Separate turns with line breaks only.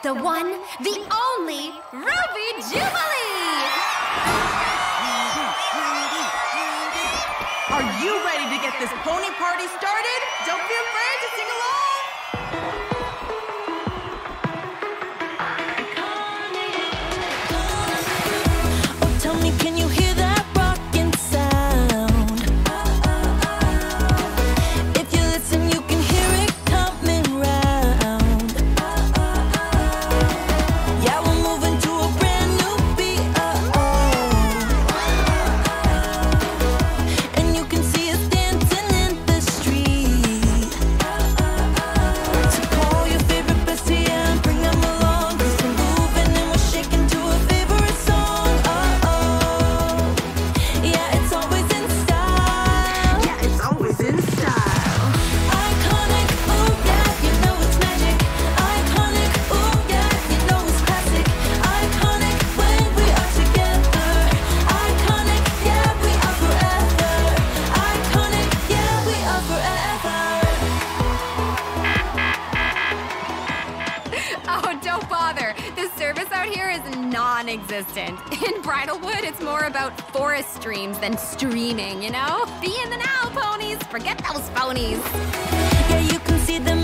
The one, the only Ruby Jubilee!
Are you ready to get this pony party started? Don't be afraid to sing along!
Oh, tell me, can you hear that rocking sound? If you listen, you can hear it coming round. Yeah, we're moving to a brand new beat. And you can see us dancing in the street. So call your favorite bestie and bring them along, 'cause we're moving and we're shaking to a favorite song. Yeah, it's always in style.
Yeah, it's always in style.
Iconic, ooh yeah, you know it's magic. Iconic, ooh yeah, you know it's classic. Iconic when we are together. Iconic, yeah, we are forever. Iconic, yeah, we are forever.
Oh, don't bother. The service out here is non-existent. In Bridalwood, it's more about forest streams than streaming, you know? Be in the now, ponies. Forget those phonies.
Yeah, you can see them